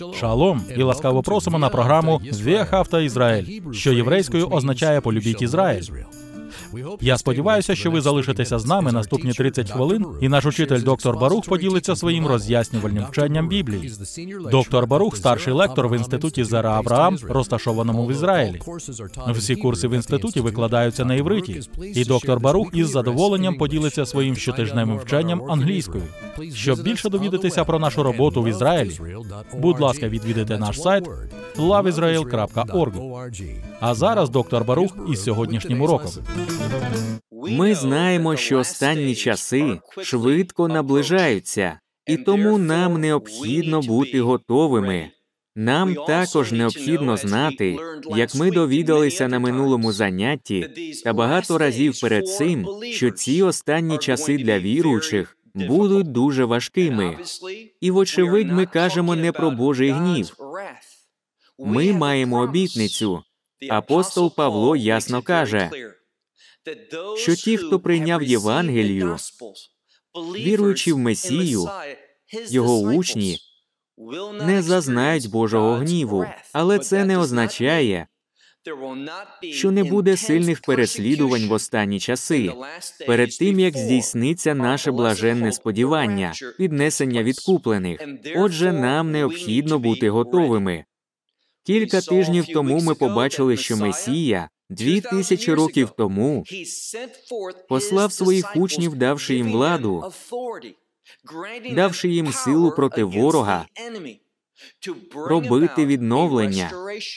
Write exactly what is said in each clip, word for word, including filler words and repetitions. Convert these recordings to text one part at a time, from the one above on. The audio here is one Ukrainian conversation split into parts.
Шалом і ласкаво просимо на програму «Веахавта Ізраїль», що єврейською означає «Полюбіть Ізраїль». Я сподіваюся, що ви залишитеся з нами наступні тридцять хвилин, і наш учитель доктор Барух поділиться своїм роз'яснювальним вченням Біблії. Доктор Барух – старший лектор в інституті Зера Авраам, розташованому в Ізраїлі. Всі курси в інституті викладаються на івриті, і доктор Барух із задоволенням поділиться своїм щотижневим вченням англійською. Щоб більше довідатися про нашу роботу в Ізраїлі, будь ласка, відвідайте наш сайт лав ізраїл крапка орг. А зараз доктор Барух із сьогоднішнім уроком. Ми знаємо, що останні часи швидко наближаються, і тому нам необхідно бути готовими. Нам також необхідно знати, як ми довідалися на минулому занятті та багато разів перед цим, що ці останні часи для віруючих будуть дуже важкими. І, вочевидь, ми кажемо не про Божий гнів. Ми маємо обітницю. Апостол Павло ясно каже, що ті, хто прийняв Євангелію, віруючи в Месію, його учні, не зазнають Божого гніву. Але це не означає, що не буде сильних переслідувань в останні часи, перед тим, як здійсниться наше блаженне сподівання, піднесення відкуплених. Отже, нам необхідно бути готовими. Кілька тижнів тому ми побачили, що Месія дві тисячі років тому послав своїх учнів, давши їм владу, давши їм силу проти ворога, робити відновлення,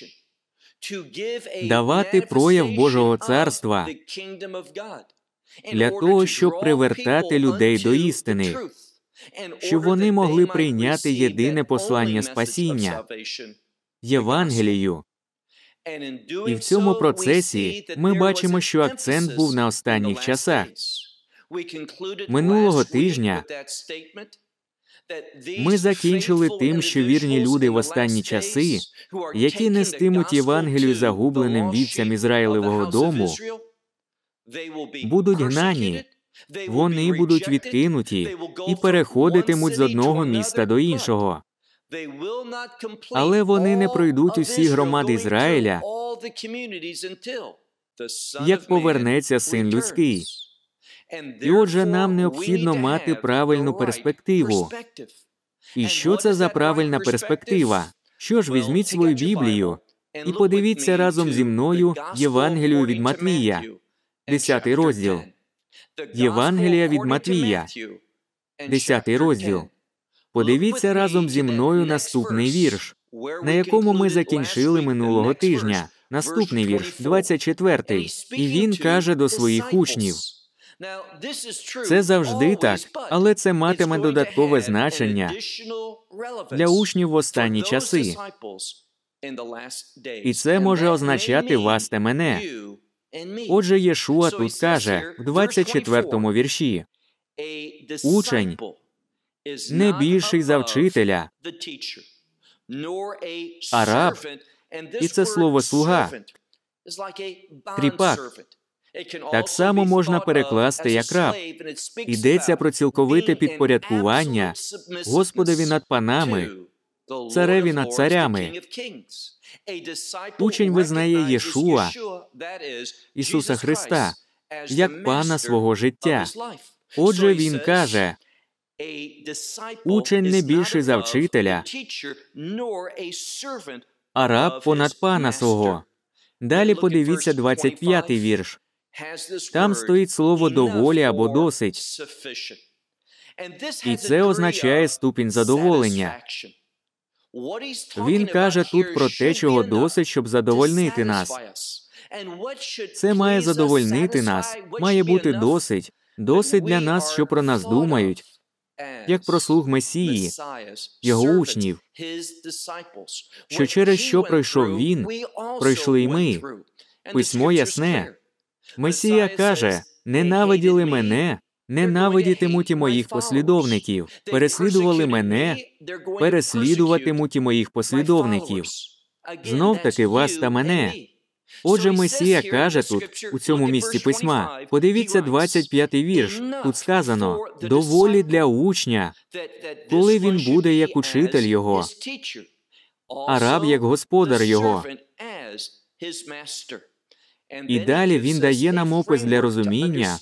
давати прояв Божого царства для того, щоб привертати людей до істини, щоб вони могли прийняти єдине послання спасіння – Євангелію. І в цьому процесі ми бачимо, що акцент був на останніх часах. Минулого тижня ми закінчили тим, що вірні люди в останні часи, які нестимуть Євангелію загубленим вівцям Ізраїлевого дому, будуть гнані, вони будуть відкинуті і переходитимуть з одного міста до іншого. Але вони не пройдуть усі громади Ізраїля, як повернеться Син Людський. І отже, нам необхідно мати правильну перспективу. І що це за правильна перспектива? Що ж, візьміть свою Біблію і подивіться разом зі мною Євангелію від Матвія, десятий розділ. Євангелія від Матвія, десятий розділ. Подивіться разом зі мною наступний вірш, на якому ми закінчили минулого тижня. Наступний вірш, двадцять четвертий. І він каже до своїх учнів. Це завжди так, але це матиме додаткове значення для учнів в останні часи. І це може означати вас та мене. Отже, Єшуа тут каже, в двадцять четвертому вірші, «Учень не більший за вчителя, а раб, і це слово «слуга», кріпак, так само можна перекласти як раб. Йдеться про цілковите підпорядкування Господові над панами, цареві над царями. Учень визнає Єшуа, Ісуса Христа, як пана свого життя. Отже, він каже, учень не більший за вчителя, а раб понад пана свого. Далі подивіться двадцять п'ятий вірш. Там стоїть слово «доволі» або «досить». І це означає ступінь задоволення. Він каже тут про те, чого досить, щоб задовольнити нас. Це має задовольнити нас, має бути досить. Досить для нас, що про нас думають, як про слуг Месії, його учнів, що через що пройшов він, пройшли й ми. Письмо ясне. Месія каже, ненавиділи мене, ненавидітимуть і моїх послідовників. Переслідували мене, переслідуватимуть і моїх послідовників. Знов-таки вас та мене. Отже, Месія каже тут, у цьому місці письма, подивіться двадцять п'ятий вірш, тут сказано, «Доволі для учня, коли він буде як учитель його». а раб як господар його. І далі він дає нам опис для розуміння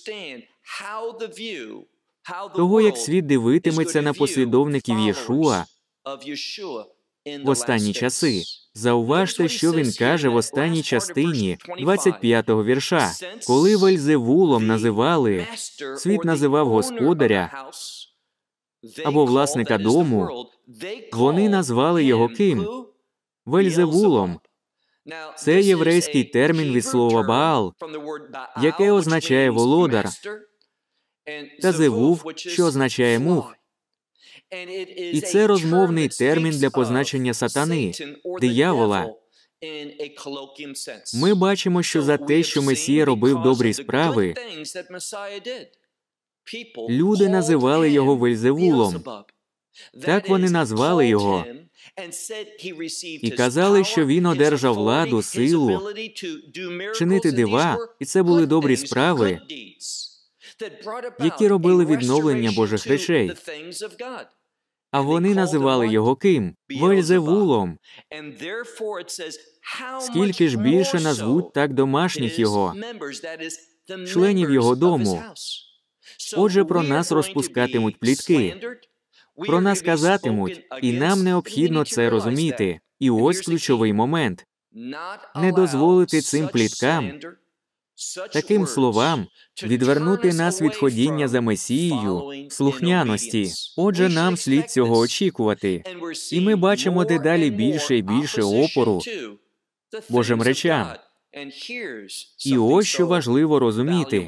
того, як світ дивитиметься на послідовників Єшуа в останні часи. Зауважте, що він каже в останній частині двадцять п'ятого вірша. Коли Вельзевулом називали, світ називав господаря або власника дому, вони назвали його ким? Вельзевулом. Це єврейський термін від слова Баал, яке означає володар, та зевув, що означає мух. І це розмовний термін для позначення сатани, диявола. Ми бачимо, що за те, що Месія робив добрі справи, люди називали його Вельзевулом. Так вони назвали його. І казали, що він одержав владу, силу, чинити дива, і це були добрі справи, які робили відновлення Божих речей. А вони називали його ким? Вельзевулом. Скільки ж більше назвуть так домашніх його, членів його дому. Отже, про нас розпускатимуть плітки. Про нас казатимуть, і нам необхідно це розуміти. І ось ключовий момент. Не дозволити цим пліткам, таким словам, відвернути нас від ходіння за Месією, слухняності. Отже, нам слід цього очікувати. І ми бачимо дедалі більше і більше опору Божим речам. І ось що важливо розуміти.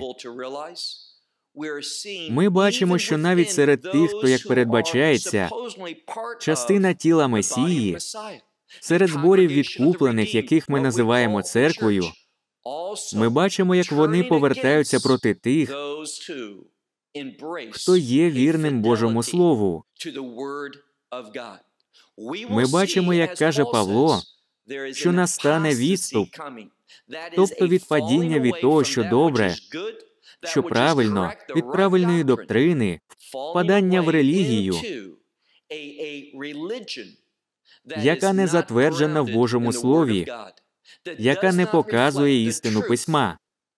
Ми бачимо, що навіть серед тих, хто, як передбачається, частина тіла Месії, серед зборів відкуплених, яких ми називаємо церквою, ми бачимо, як вони повертаються проти тих, хто є вірним Божому Слову. Ми бачимо, як каже Павло, що настане відступ, тобто відпадіння від того, що добре, що правильно, від правильної доктрини, впадання в релігію, яка не затверджена в Божому Слові, яка не показує істину Письма.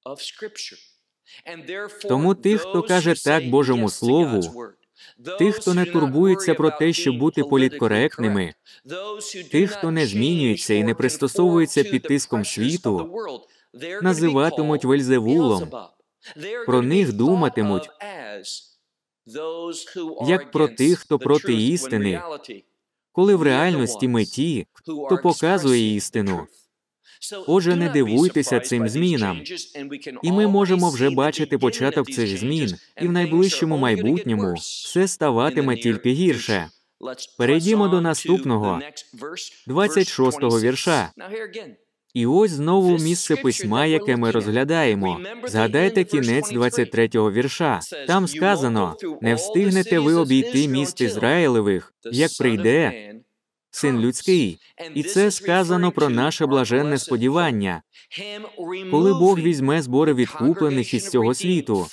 Тому тих, хто каже так Божому Слову, тих, хто не турбується про те, щоб бути політкоректними, тих, хто не змінюється і не пристосовується під тиском світу, називатимуть Вельзевулом. Про них думатимуть, як про тих, хто проти істини, коли в реальності ми ті, хто показує істину. Отже, не дивуйтеся цим змінам. І ми можемо вже бачити початок цих змін, і в найближчому майбутньому все ставатиме тільки гірше. Перейдімо до наступного, двадцять шостого вірша. І ось знову місце Письма, яке ми розглядаємо. Згадайте кінець двадцять третього вірша. Там сказано, «Не встигнете ви обійти міст Ізраїлевих, як прийде Син Людський». І це сказано про наше блаженне сподівання. Коли Бог візьме збори відкуплених із цього світу.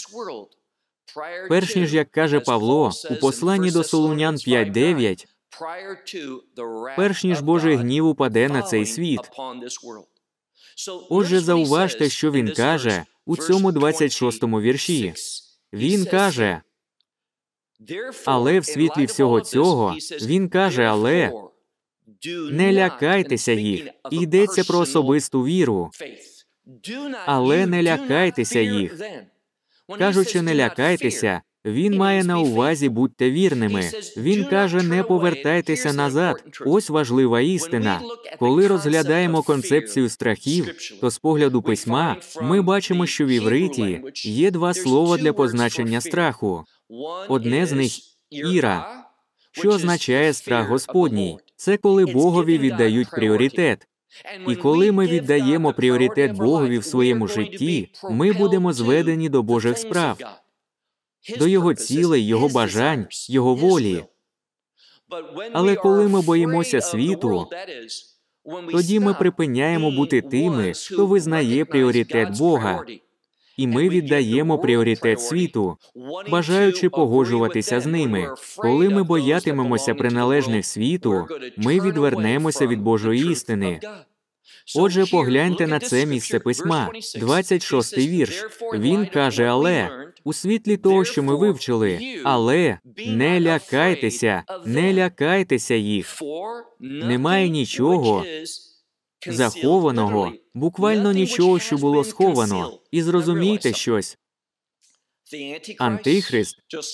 Перш ніж, як каже Павло, у посланні до Солунян п'ять дев'ять, перш ніж Божий гнів упаде на цей світ. Отже, зауважте, що він каже у цьому двадцять шостому вірші. Він каже, але в світлі всього цього, він каже, але не лякайтеся їх. І йдеться про особисту віру. Але не лякайтеся їх. Кажучи, не лякайтеся, він має на увазі будьте вірними. Він каже, не повертайтеся назад. Ось важлива істина. Коли розглядаємо концепцію страхів, то з погляду Письма ми бачимо, що в івриті є два слова для позначення страху. Одне з них – «іра», що означає страх Господній. Це коли Богові віддають пріоритет. І коли ми віддаємо пріоритет Богові в своєму житті, ми будемо зведені до Божих справ, до Його цілей, Його бажань, Його волі. Але коли ми боїмося світу, тоді ми припиняємо бути тими, хто визнає пріоритет Бога. І ми віддаємо пріоритет світу, бажаючи погоджуватися з ними. Коли ми боятимемося приналежних світу, ми відвернемося від Божої істини. Отже, погляньте на це місце письма, двадцять шостий вірш. Він каже «але». У світлі того, що ми вивчили. Але не лякайтеся, не лякайтеся їх. Немає нічого захованого, буквально нічого, що було сховано. І зрозумійте щось. Антихрист,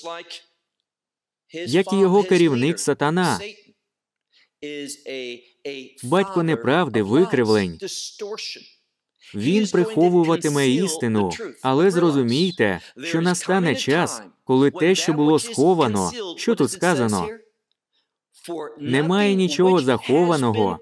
як і його керівник Сатана, батько неправди, викривлень. Він приховуватиме істину, але зрозумійте, що настане час, коли те, що було сховано, що тут сказано? Немає нічого захованого.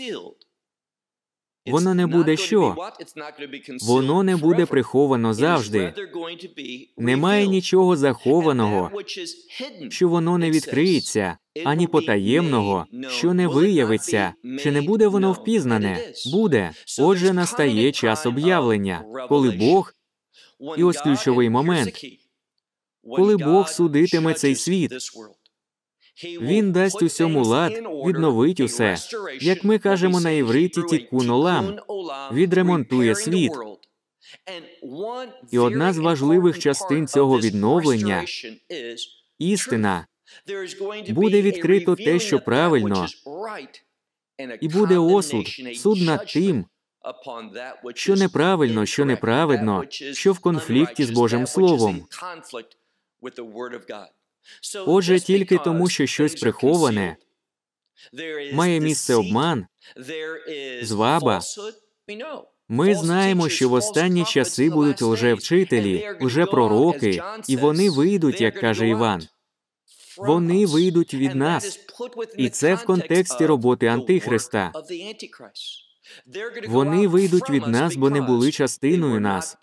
Воно не буде що? Воно не буде приховано завжди. Немає нічого захованого, що воно не відкриється, ані потаємного, що не виявиться. Чи не буде воно впізнане? Буде. Отже, настає час об'явлення, коли Бог, і ось ключовий момент, коли Бог судитиме цей світ. Він дасть усьому лад, відновить усе. Як ми кажемо на івриті «тікун олам», відремонтує світ. І одна з важливих частин цього відновлення – істина. Буде відкрито те, що правильно, і буде осуд, суд над тим, що неправильно, що неправедно, що в конфлікті з Божим Словом. Отже, тільки тому, що щось приховане, має місце обман, зваба. Ми знаємо, що в останні часи будуть лжевчителі, лжепророки, і вони вийдуть, як каже Іван. Вони вийдуть від нас. І це в контексті роботи Антихриста. Вони вийдуть від нас, бо не були частиною нас.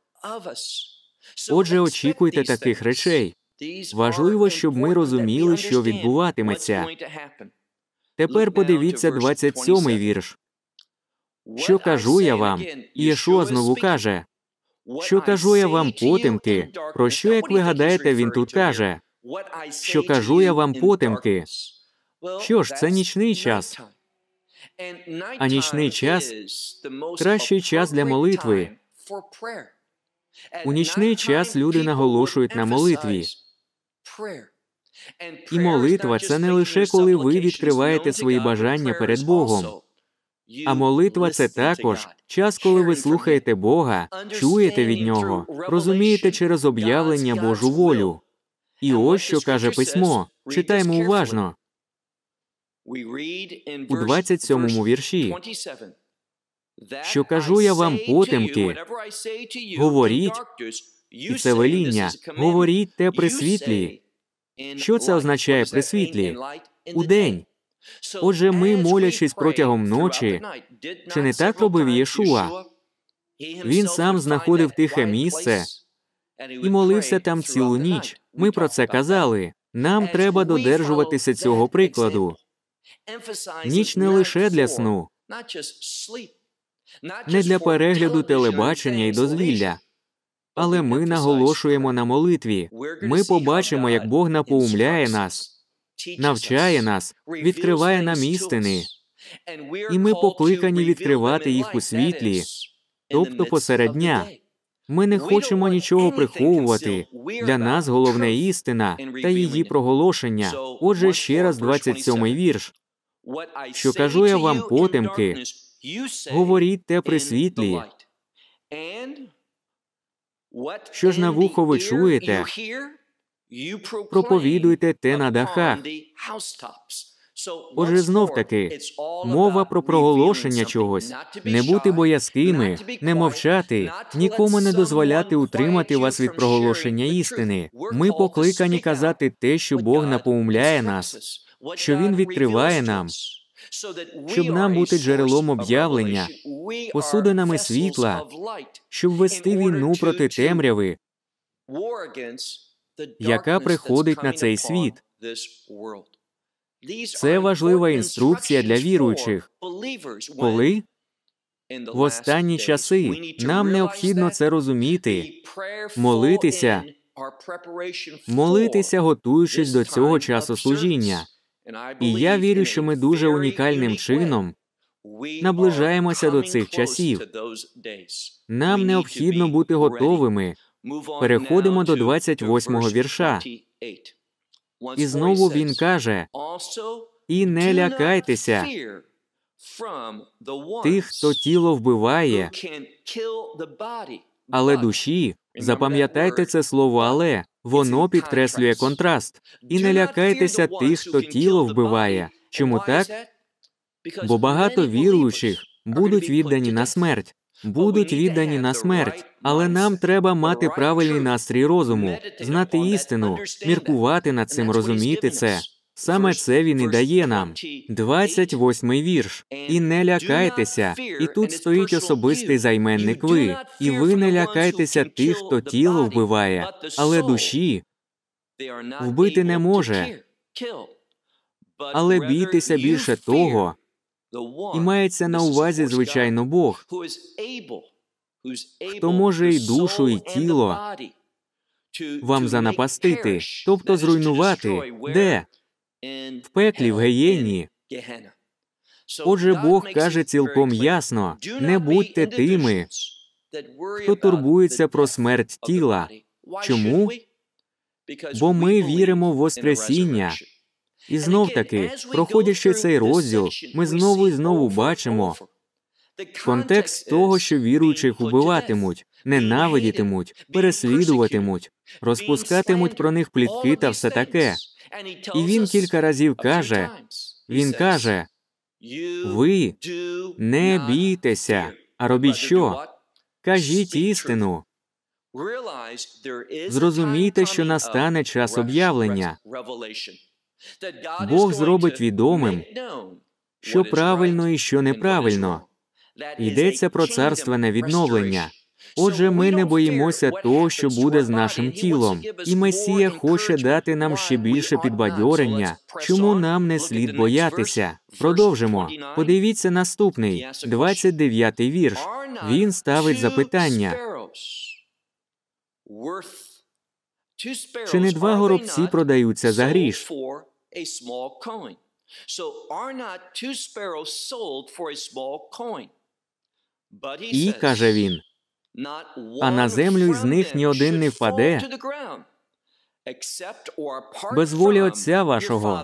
Отже, очікуйте таких речей. Важливо, щоб ми розуміли, що відбуватиметься. Тепер подивіться двадцять сьомий вірш. «Що кажу я вам?» І Єшуа знову каже. «Що кажу я вам, потемки?» Про що, як ви гадаєте, він тут каже? «Що кажу я вам, потемки?» Що ж, це нічний час. А нічний час – кращий час для молитви. У нічний час люди наголошують на молитві. І молитва – це не лише коли ви відкриваєте свої бажання перед Богом. А молитва – це також час, коли ви слухаєте Бога, чуєте від Нього, розумієте через об'явлення Божу волю. І ось що каже Письмо. Читаємо уважно. У двадцять сьомому вірші. «Що кажу я вам, потемки, говоріть, і це веління, говоріть те при світлі». Що це означає при світлі? Удень. Отже, ми, молячись протягом ночі, чи не так робив Єшуа? Він сам знаходив тихе місце і молився там цілу ніч. Ми про це казали. Нам треба додержуватися цього прикладу. Ніч не лише для сну, не для перегляду телебачення і дозвілля. Але ми наголошуємо на молитві. Ми побачимо, як Бог напоумляє нас, навчає нас, відкриває нам істини. І ми покликані відкривати їх у світлі, тобто посеред дня. Ми не хочемо нічого приховувати. Для нас головне істина та її проголошення. Отже, ще раз двадцять сьомий вірш. «Що кажу я вам, потемки, говоріть те при світлі». Що ж на вухо ви чуєте, проповідуйте те на дахах. Отже, знов-таки, мова про проголошення чогось. Не бути боязкими, не мовчати, нікому не дозволяти утримати вас від проголошення істини. Ми покликані казати те, що Бог напоумляє нас, що Він відкриває нам, щоб нам бути джерелом об'явлення, посудинами світла, щоб вести війну проти темряви, яка приходить на цей світ. Це важлива інструкція для віруючих. Коли? В останні часи нам необхідно це розуміти, молитися, молитися, готуючись до цього часу служіння. І я вірю, що ми дуже унікальним чином наближаємося до цих часів. Нам необхідно бути готовими. Переходимо до двадцять восьмого вірша. І знову він каже: «І не лякайтеся тих, хто тіло вбиває, але душі». Запам'ятайте це слово «але». Воно підкреслює контраст. «І не лякайтеся тих, хто тіло вбиває». Чому так? Бо багато віруючих будуть віддані на смерть. Будуть віддані на смерть. Але нам треба мати правильний настрій розуму, знати істину, міркувати над цим, розуміти це. Саме це він і дає нам. двадцять восьмий вірш. «І не лякайтеся». І тут стоїть особистий займенник «ви». «І ви не лякайтеся тих, хто тіло вбиває, але душі вбити не може. Але бійтеся більше того». І мається на увазі, звичайно, Бог, хто може і душу, і тіло вам занапастити, тобто зруйнувати. Де? В пеклі, в геєнні. Отже, Бог каже цілком ясно: не будьте тими, хто турбується про смерть тіла. Чому? Бо ми віримо в Воскресіння. І знов-таки, проходячи цей розділ, ми знову і знову бачимо контекст того, що віруючих убиватимуть, ненавидітимуть, переслідуватимуть, розпускатимуть про них плітки та все таке. І він кілька разів каже, він каже: «Ви не бійтеся, а робіть що? Кажіть істину». Зрозумійте, що настане час об'явлення. Бог зробить відомим, що правильно і що неправильно. Йдеться про царственне відновлення. Отже, ми не боїмося того, що буде з нашим тілом. І Месія хоче дати нам ще більше підбадьорення, чому нам не слід боятися. Продовжимо. Подивіться наступний, двадцять дев'ятий вірш. Він ставить запитання. Чи не два горобці продаються за гріш? І, каже він, а на землю із них ні один не впаде, без волі Отця вашого.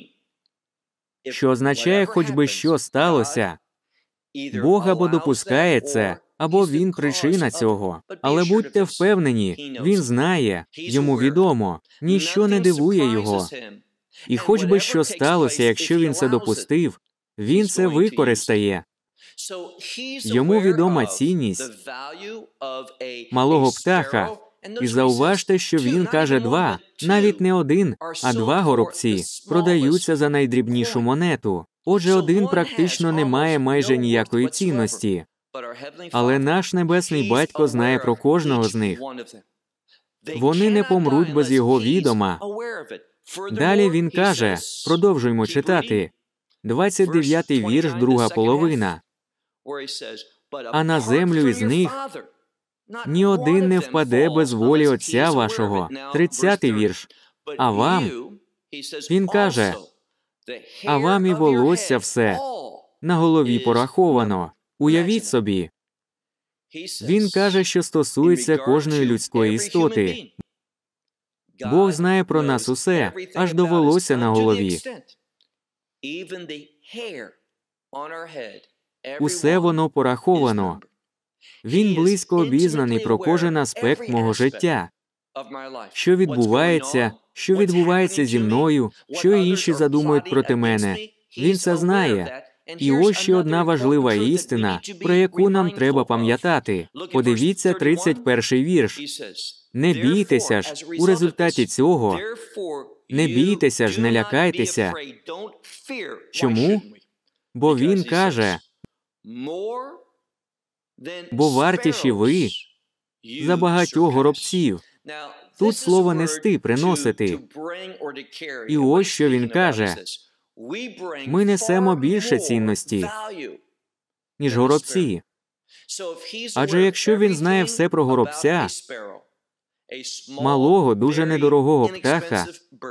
Що означає, хоч би що сталося, Бог або допускає це, або Він причина цього. Але будьте впевнені, Він знає, Йому відомо, ніщо не дивує Його. І хоч би що сталося, якщо Він це допустив, Він це використає. Йому відома цінність малого птаха. І зауважте, що він каже два, навіть не один, а два горобці продаються за найдрібнішу монету. Отже, один практично не має майже ніякої цінності. Але наш Небесний Батько знає про кожного з них. Вони не помруть без Його відома. Далі він каже, продовжуємо читати, двадцять дев'ятий вірш, друга половина. А на землю із них ні один не впаде без волі Отця вашого. тридцятий вірш. А вам, він каже, а вам і волосся все на голові пораховано. Уявіть собі. Він каже, що стосується кожної людської істоти. Бог знає про нас усе, аж до волосся на голові. Усе воно пораховано. Він близько обізнаний про кожен аспект мого життя. Що відбувається, що відбувається зі мною, що інші задумують проти мене. Він це знає. І ось ще одна важлива істина, про яку нам треба пам'ятати. Подивіться тридцять перший вірш. Не бійтеся ж у результаті цього. Не бійтеся ж, не лякайтеся. Чому? Бо він каже, бо вартіші ви за багатьох горобців. Тут слово «нести», «приносити». І ось що він каже. Ми несемо більше цінності, ніж горобці. Адже якщо він знає все про горобця, малого, дуже недорогого птаха,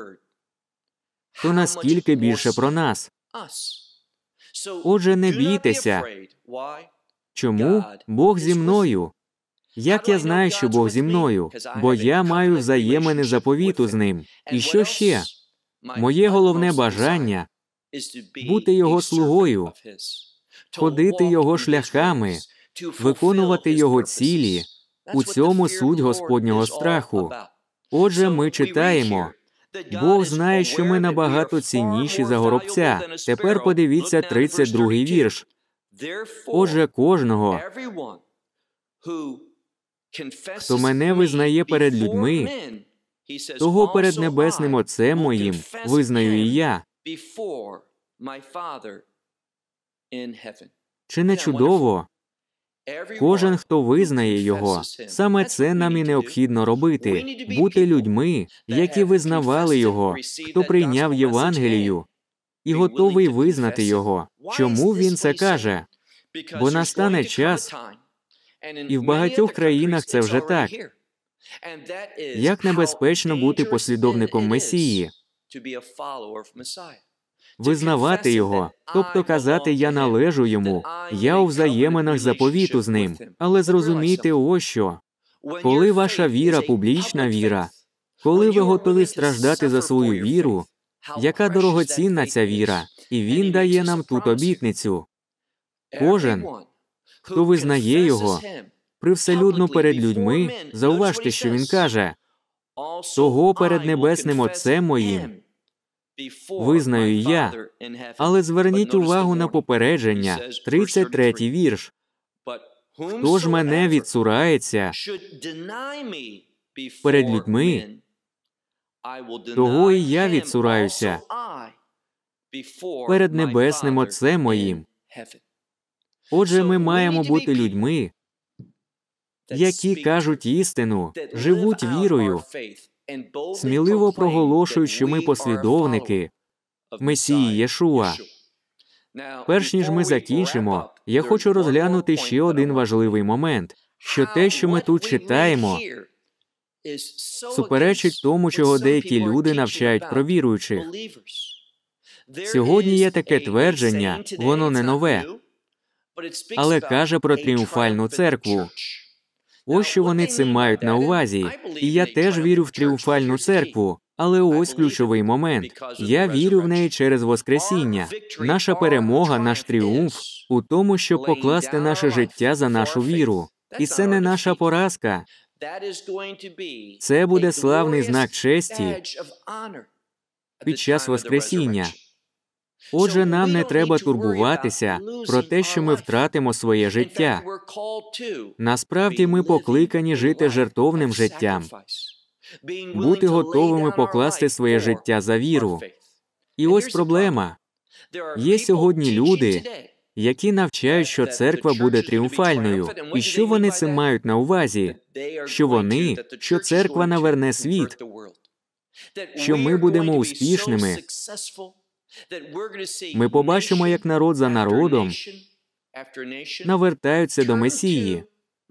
то наскільки більше про нас? Отже, не бійтеся. Чому? Бог зі мною. Як я знаю, що Бог зі мною? Бо я маю взаємини заповіту з Ним. І що ще? Моє головне бажання – бути Його слугою, ходити Його шляхами, виконувати Його цілі. У цьому суть Господнього страху. Отже, ми читаємо, Бог знає, що ми набагато цінніші за горобця. Тепер подивіться тридцять другий вірш. Отже, кожного, хто мене визнає перед людьми, того перед Небесним Отцем моїм визнаю і я. Чи не чудово? Кожен, хто визнає Його, саме це нам і необхідно робити – бути людьми, які визнавали Його, хто прийняв Євангелію і готовий визнати Його. Чому він це каже? Бо настане час, і в багатьох країнах це вже так. Як небезпечно бути послідовником Месії, визнавати Його, тобто казати «я належу Йому», «я у взаєминах заповіту з Ним». Але зрозумійте ось що. Коли ваша віра – публічна віра, коли ви готові страждати за свою віру, яка дорогоцінна ця віра, і Він дає нам тут обітницю. Кожен, хто визнає Його, привселюдно перед людьми, зауважте, що Він каже, «Того перед Небесним Отцем моїм визнаю і я». Але зверніть увагу на попередження, тридцять третій вірш. «Хто ж мене відцурається перед людьми, того і я відцураюся перед Небесним Отцем моїм». Отже, ми маємо бути людьми, які кажуть істину, живуть вірою, сміливо проголошують, що ми послідовники Месії Єшуа. Перш ніж ми закінчимо, я хочу розглянути ще один важливий момент, що те, що ми тут читаємо, суперечить тому, чого деякі люди навчають про віруючих. Сьогодні є таке твердження, воно не нове, але каже про тріумфальну церкву. Ось що вони цим мають на увазі. І я теж вірю в тріумфальну церкву. Але ось ключовий момент. Я вірю в неї через Воскресіння. Наша перемога, наш тріумф у тому, щоб покласти наше життя за нашу віру. І це не наша поразка. Це буде славний знак честі під час Воскресіння. Отже, нам не треба турбуватися про те, що ми втратимо своє життя. Насправді, ми покликані жити жертовним життям, бути готовими покласти своє життя за віру. І ось проблема. Є сьогодні люди, які навчають, що церква буде тріумфальною. І що вони цим мають на увазі? Що вони, що церква наверне світ, що ми будемо успішними. Ми побачимо, як народ за народом навертаються до Месії,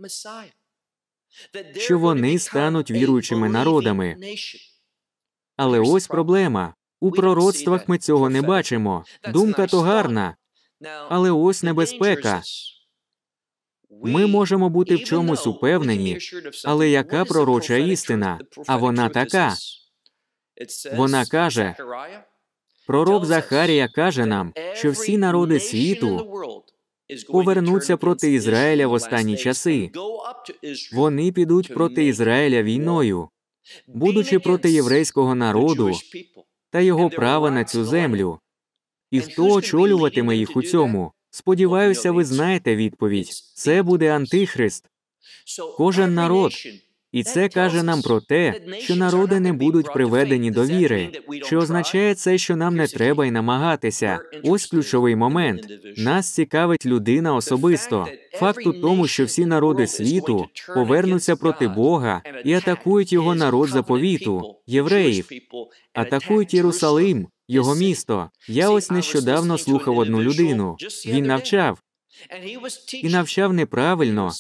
що вони стануть віруючими народами. Але ось проблема. У пророцтвах ми цього не бачимо. Думка то гарна, але ось небезпека. Ми можемо бути в чомусь упевнені, але яка пророча істина? А вона така. Вона каже, пророк Захарія каже нам, що всі народи світу повернуться проти Ізраїля в останні часи. Вони підуть проти Ізраїля війною, будучи проти єврейського народу та його права на цю землю. І хто очолюватиме їх у цьому? Сподіваюся, ви знаєте відповідь. Це буде Антихрист. Кожен народ. І це каже нам про те, що народи не будуть приведені до віри. Чи означає це, що нам не треба й намагатися? Ось ключовий момент. Нас цікавить людина особисто. Факт у тому, що всі народи світу повернуться проти Бога і атакують його народ заповіту, євреїв, атакують Єрусалим, його місто. Я ось нещодавно слухав одну людину. Він навчав. і навчав неправильно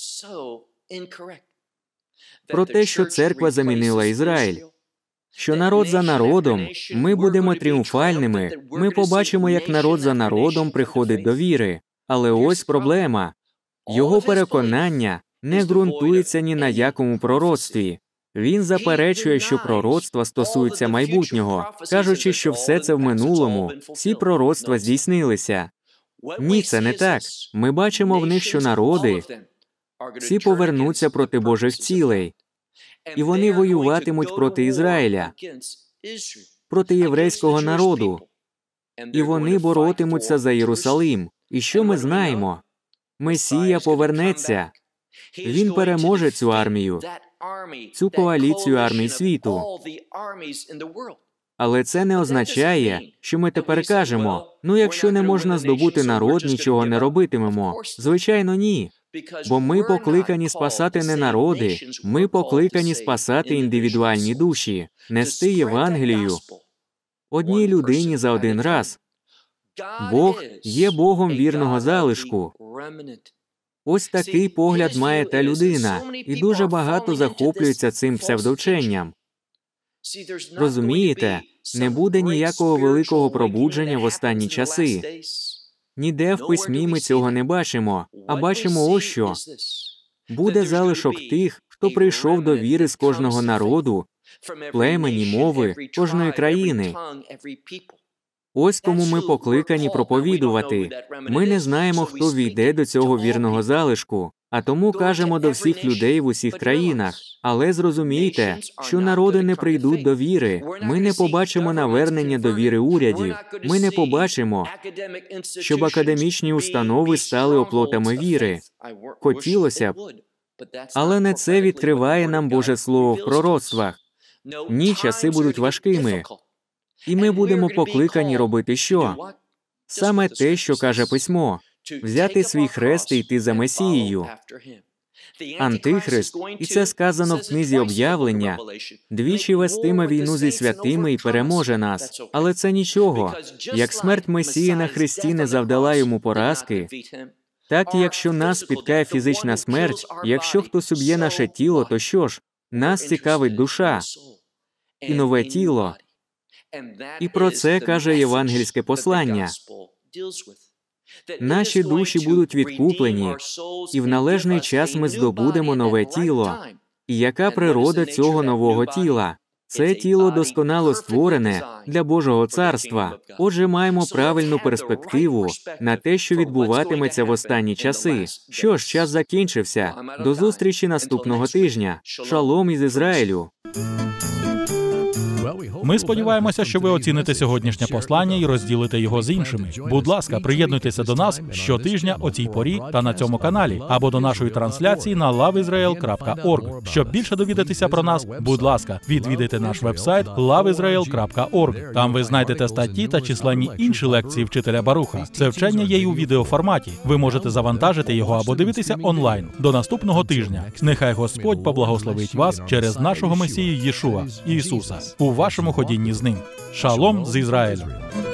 про те, що церква замінила Ізраїль. Що народ за народом, ми будемо тріумфальними, ми побачимо, як народ за народом приходить до віри. Але ось проблема. Його переконання не ґрунтується ні на якому пророцтві. Він заперечує, що пророцтва стосуються майбутнього, кажучи, що все це в минулому, всі пророцтва здійснилися. Ні, це не так. Ми бачимо в них, що народи всі повернуться проти Божих цілей. І вони воюватимуть проти Ізраїля, проти єврейського народу. І вони боротимуться за Єрусалим. І що ми знаємо? Месія повернеться. Він переможе цю армію, цю коаліцію армій світу. Але це не означає, що ми тепер кажемо, ну якщо не можна здобути народ, нічого не робитимемо. Звичайно, ні. Бо ми покликані спасати не народи, ми покликані спасати індивідуальні душі, нести Євангелію одній людині за один раз. Бог є Богом вірного залишку. Ось такий погляд має та людина, і дуже багато захоплюються цим псевдовченням. Розумієте, не буде ніякого великого пробудження в останні часи. Ніде в письмі ми цього не бачимо, а бачимо ось що. Буде залишок тих, хто прийшов до віри з кожного народу, племені, мови, кожної країни. Ось кому ми покликані проповідувати. Ми не знаємо, хто війде до цього вірного залишку, а тому кажемо до всіх людей в усіх країнах. Але зрозумійте, що народи не прийдуть до віри. Ми не побачимо навернення до віри урядів. Ми не побачимо, щоб академічні установи стали оплотами віри. Хотілося б. Але не це відкриває нам Боже Слово в пророцтвах. Ні, часи будуть важкими. І ми будемо покликані робити що? Саме те, що каже Письмо. Взяти свій хрест і йти за Месією. Антихрист, і це сказано в книзі Об'явлення, двічі вестиме війну зі святими і переможе нас. Але це нічого. Як смерть Месії на хресті не завдала йому поразки, так і якщо нас спіткає фізична смерть, якщо хтось уб'є наше тіло, то що ж? Нас цікавить душа і нове тіло. І про це каже євангельське послання. Наші душі будуть відкуплені, і в належний час ми здобудемо нове тіло. І яка природа цього нового тіла? Це тіло досконало створене для Божого царства. Отже, маємо правильну перспективу на те, що відбуватиметься в останні часи. Що ж, час закінчився. До зустрічі наступного тижня. Шалом із Ізраїлю. Ми сподіваємося, що ви оціните сьогоднішнє послання і розділите його з іншими. Будь ласка, приєднуйтеся до нас щотижня о цій порі та на цьому каналі, або до нашої трансляції на лав ізраїл крапка орг. Щоб більше довідатися про нас, будь ласка, відвідайте наш вебсайт лав ізраїл крапка орг. Там ви знайдете статті та численні інші лекції вчителя Баруха. Це вчення є й у відеоформаті. Ви можете завантажити його або дивитися онлайн. До наступного тижня. Нехай Господь поблагословить вас через нашого Месію Єшуа, Ісуса, у вашому ходінні з ним. Шалом з Ізраїлем!